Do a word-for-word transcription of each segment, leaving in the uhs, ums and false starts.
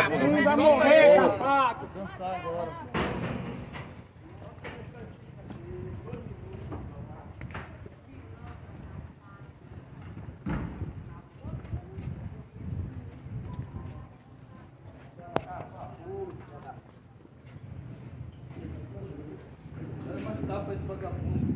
Ih, vai morrer, safado! Cansar agora. Dá pra esse vagabundo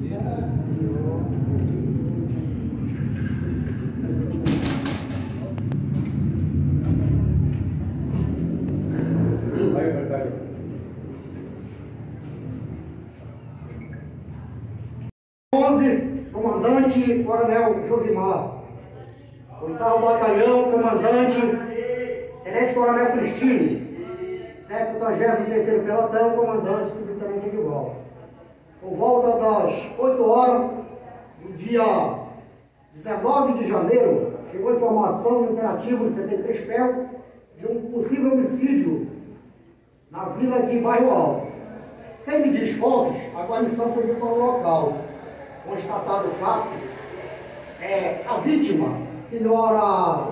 onze, comandante Coronel Josimar. Oitavo Batalhão, comandante Tenente Coronel Cristine. Septuagésimo terceiro Pelotão, comandante Subtenente Edivaldo. Por volta das oito horas do dia dezenove de janeiro, chegou informação no Interativo de setenta e três P E L de um possível homicídio na vila de Bairro Alto. Sem medir esforços, a guarnição seguiu para o local. Constatado o fato, é, a vítima, senhora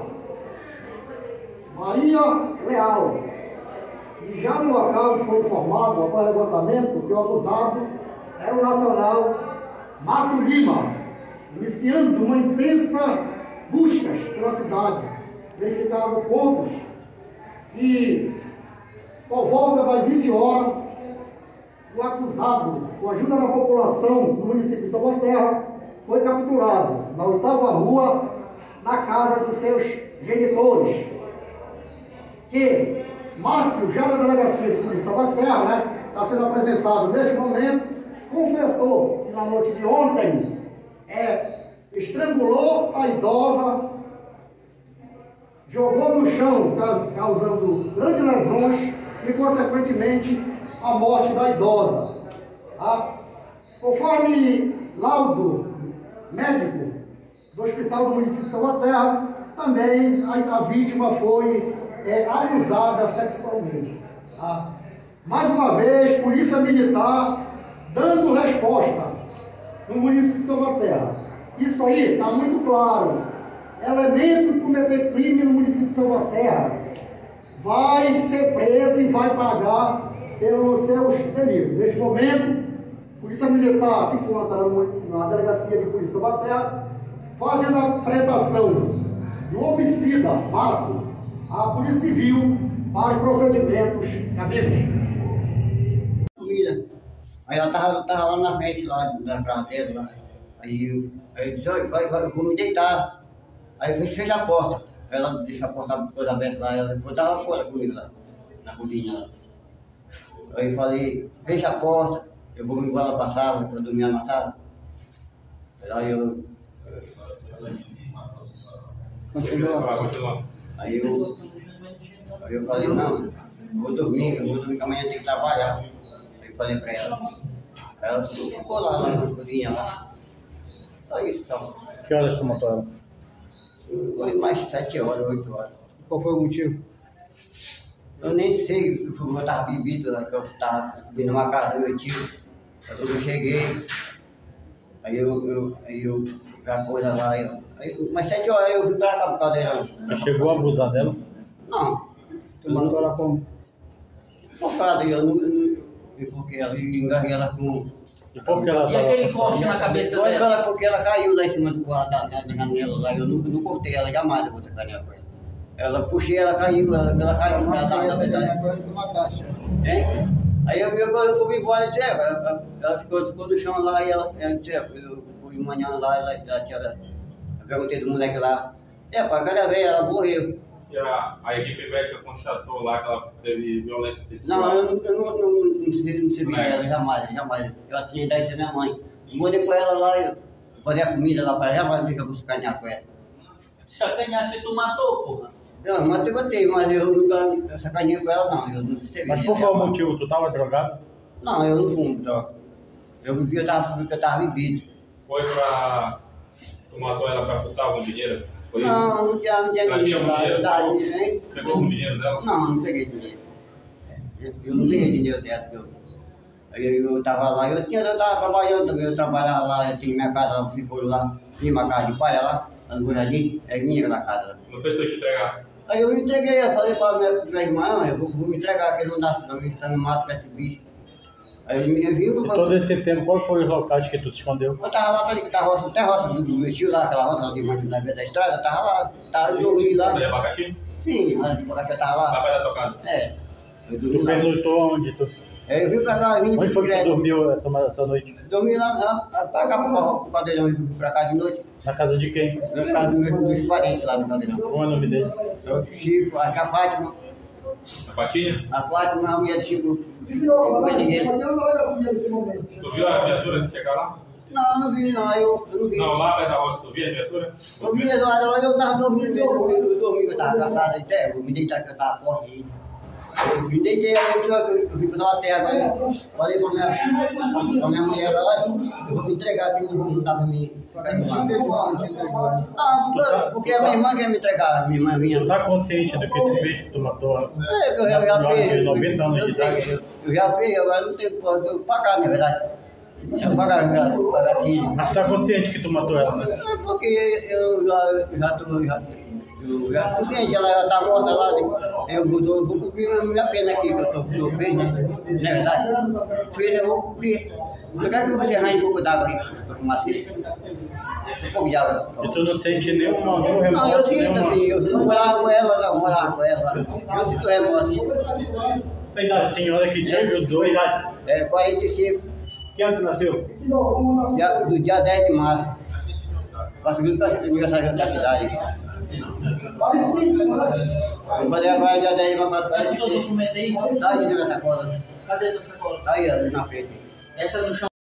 Maria Leal. E já no local foi informado, após levantamento, que o acusado era o nacional Márcio Lima, iniciando uma intensa busca pela cidade, verificado pontos e, por volta das vinte horas, o acusado, com a ajuda da população do município de Salvaterra, foi capturado na oitava rua, na casa de seus genitores, que Márcio, já na delegacia de polícia de Salvaterra, né, está sendo apresentado neste momento, confessou que na noite de ontem é, estrangulou a idosa, jogou no chão, causando grandes lesões e, consequentemente, a morte da idosa. Ah, conforme laudo médico do hospital do município de Salvaterra, também a, a vítima foi é, abusada sexualmente. Ah, mais uma vez, Polícia Militar dando resposta no município de Salvaterra. Isso aí está muito claro. Elemento que cometer crime no município de Salvaterra vai ser preso e vai pagar pelos seus delitos. Neste momento, a Polícia Militar se encontra na delegacia de Polícia de Salvaterra, fazendo a apresentação do homicida Márcio à Polícia Civil para os procedimentos cabíveis. Família. Aí ela tava, tava lá na frente, lá da casa dele, lá. Aí eu, aí eu disse, olha, vai, vai, eu vou me deitar. Aí eu fechei a porta. Ela deixou a porta toda aberta lá, ela botava a porta comigo lá, na cozinha lá. Aí eu falei, fecha a porta, eu vou me embora para a sala, para dormir na sala. Aí eu... Continuou. Aí eu... Aí eu falei, não, vou dormir, eu vou dormir, que amanhã tem que trabalhar. Aí eu falei para ela. Ela ficou lá, lá na cozinha, lá. Só isso, só. Que horas você matou ela? Foi mais sete horas, oito horas. Qual foi o motivo? Eu nem sei, eu estava bebido lá, que eu estava vindo numa casa do meu tio. Quando eu cheguei, aí eu, eu, aí eu já coisa lá, eu, aí, mas sete horas eu fui para a cadeira. Mas chegou a abusar dela? Não. Tu mandou ela como? Focada, eu não, não, porque ela engarrei ela com... E por que ela E aquele corte na cabeça Foi dela? ela, porque ela caiu lá em cima do quarto da, da janela lá, eu não, não cortei ela jamais, eu vou ter canela com ela. Ela puxei, ela caiu, ela, ela caiu, na verdade. Agora tu mataste. Hein? Aí eu, eu, eu fui embora e disse, é, ela, ela ficou, ficou no chão lá e ela, ela disse, é, eu fui de manhã lá, ela, ela tinha, eu perguntei do moleque lá, é, pai, cada vez ela morreu. E a, a equipe médica constatou lá que ela teve violência sexual? Não, eu não, eu não, não, não, não sei dela, jamais, jamais. Ela tinha idade da minha mãe. Eu mandei com ela lá, eu fazia a comida lá para ela, jamais deixa eu buscar com ela. Sacanear se tu matou, porra. Não, matei, matei, mas eu nunca sacaneei com ela, não. Eu não sei. Mas por qual motivo? Tu estava drogado? Não, eu não fumo droga. Eu bebi, eu estava eu tava bebido. Foi pra... Tu matou ela para furtar algum dinheiro? Foi Não, não tinha, não tinha ela tinha dinheiro algum lá. dinheiro? Dá, Pegou, hein? pegou algum dinheiro dela? Não, não peguei dinheiro. Eu não peguei dinheiro dela. Eu, eu estava lá, eu tinha, eu estava trabalhando também, eu trabalhava lá, eu tinha minha casa lá, se for lá, tinha uma casa de palha lá, lá no Guarani, é minha aquela casa lá. Não pensou em te entregar? Aí eu me entreguei, eu falei para minha, minha irmã, eu vou, vou me entregar, que ele não dá, não está no mato com esse bicho. Aí ele me viu. E todo esse tempo, qual foi os locais que tu se escondeu? Eu tava lá, falei que tá roça, até roça do meu tio lá, aquela roça de mais na vez da estrada, eu tava lá, tava dormindo lá. Você é abacaxi? Sim, mas eu tava Lá lá. perto da tua casa? É. Eu Tu dormi lá. perguntou onde tu... Aí eu vim pra cá, vim de Onde foi que tu bicicleta. dormiu essa, essa noite? Dormi lá, lá, pra cá, pro Caldeirão, eu vim pra cá de noite. Na casa de quem? Na casa dos meus, meus parentes lá no Caldeirão. Qual é o nome dele? Eu, Chico, a Fátima, Na Patinha? a Fátima, a mulher de Chico. Sim, senhor, Foi comandante, ninguém. eu na delegacia nesse momento. Tu viu a viatura que chegar lá? Não, não vi, não, eu, eu não vi. Não, lá perto da roça, tu viu a viatura? Eu vi, eu, eu tava dormindo mesmo, eu, eu dormi, eu tava cansado até, eu me deitei que eu tava forte. Eu me deitei, aí eu, eu, eu vim pra uma terra, aí eu falei pra minha, pra minha mulher lá, eu vou me entregar, que não, não dá pra mim. Ah, porque a minha irmã quer me entregar, a minha irmã vinha. Tu tá consciente do que tu fez, que tu matou a É, eu já, uma já senhora fiz. de noventa anos Eu de sei, idade? eu, eu já fiz, agora não tem porra, eu pagar, na verdade. Eu pagar, já, pagar aqui. Mas tu tá consciente que tu matou ela, né? É porque eu já, eu já tô, já, eu já consciente, ela já tá morta lá, né? Eu vou, eu vou cumprir a minha pena aqui, que eu tô, que eu fiz, né? Não é verdade? Fiz, eu vou cumprir. Eu quero que você arranhe um pouco d'água aí, pra tomar sede. Um pouco de água. E tu não sente nenhuma nenhum remorso? Não, eu sinto nenhuma... assim, eu morava com ela, eu morava com ela. Eu sinto remorso assim. A idade, senhora que te ajudou, a idade. É quarenta e cinco, Que ano tu nasceu? Sim, senhor, comandante. dia, do dia dez de março. Faço o aniversário da cidade. quarenta e cinco, comandante. Eu falei agora dia dez de março, faço Cadê quarenta e teu seis. documento aí? Tá aí na minha sacola. Cadê tua sacola? Tá aí, ó, na frente. Essa no chão.